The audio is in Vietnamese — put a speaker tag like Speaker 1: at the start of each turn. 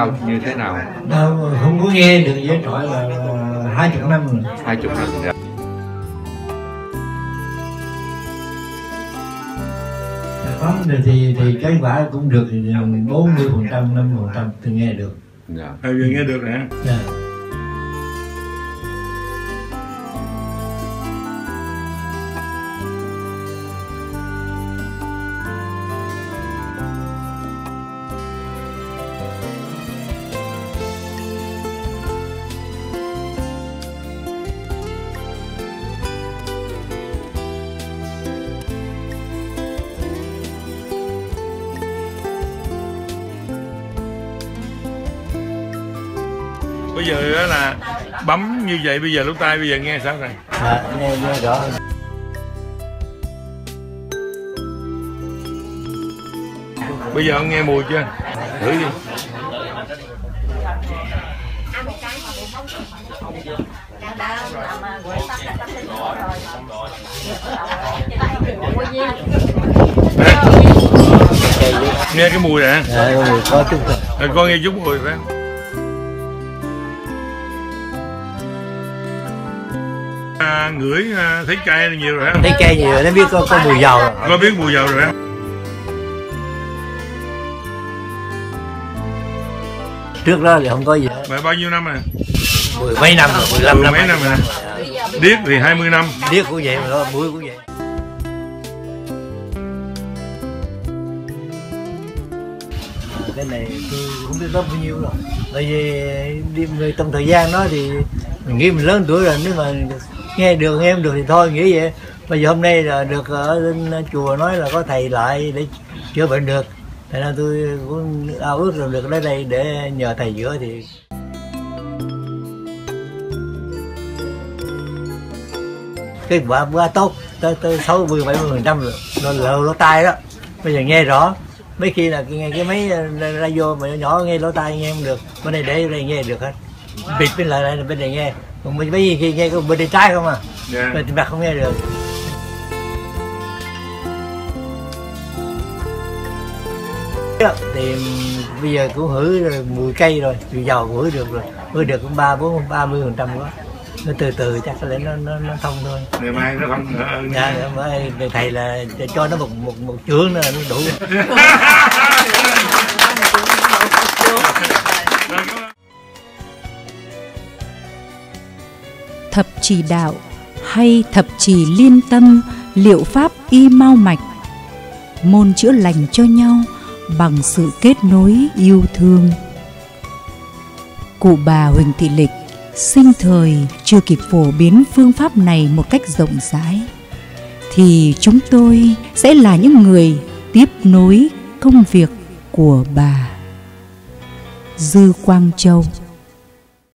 Speaker 1: bao như thế nào?
Speaker 2: Không có nghe được với trọi là 20 năm rồi.
Speaker 1: 20 năm rồi.
Speaker 2: Bấm thì kết quả cũng được 40%, 50% tôi nghe được.
Speaker 1: Dạ.
Speaker 3: Giờ nghe được hả?
Speaker 2: Dạ.
Speaker 3: Bây giờ đó là bấm như vậy, bây giờ lỗ tai bây giờ nghe sao rồi?
Speaker 2: Nghe rõ.
Speaker 3: Bây giờ ông nghe mùi chưa? Thử đi. Nghe cái mùi nè.
Speaker 2: Có chút
Speaker 3: thôi. Con nghe chút mùi phải không? Ngửi thấy cay nhiều rồi không?
Speaker 2: thấy cay nhiều, nó biết có mùi dầu rồi.
Speaker 3: Có biết mùi dầu rồi không?
Speaker 2: Trước đó thì không có gì.
Speaker 3: Mà bao nhiêu năm rồi?
Speaker 2: 10 mấy năm rồi, 15 năm.
Speaker 3: Mấy năm rồi. Điếc thì 20 năm.
Speaker 2: Điếc cũng vậy mà đó, mũi cũng vậy. Cái này tôi không biết lớp bao nhiêu rồi. Tại vì trong thời gian đó thì mình nghĩ mình lớn tuổi rồi, nếu mà nghe được nghe không được thì thôi, nghĩ vậy. Bây giờ hôm nay là được ở bên chùa nói là có thầy lại để chữa bệnh được, thế nên tôi cũng ao ước là được đến đây để nhờ thầy chữa thì kết quả quá tốt, tới 60-70% rồi, lỗ tai đó. Bây giờ nghe rõ, mấy khi là nghe cái máy radio mà nhỏ nghe lỗ tai nghe không được, bên đây để đây nghe được hết, bịt bên lại bên này nghe, còn mấy gì khi nghe bên đây trái không à, bên mặt không nghe được. Thì bây giờ cũng hửi mùi cây rồi, mùi dầu cũng hửi được rồi, hửi được cũng 30% đó. Nó từ từ chắc có lẽ nó thông thôi.
Speaker 3: Ngày mai nó thông.
Speaker 2: Dạ, thầy là cho nó một chưởng nữa là nó đủ.
Speaker 4: Thập trì đạo hay thập trì liên tâm, liệu pháp y mau mạch, môn chữa lành cho nhau bằng sự kết nối yêu thương. Cụ bà Huỳnh Thị Lịch sinh thời chưa kịp phổ biến phương pháp này một cách rộng rãi, thì chúng tôi sẽ là những người tiếp nối công việc của bà. Dư Quang Châu.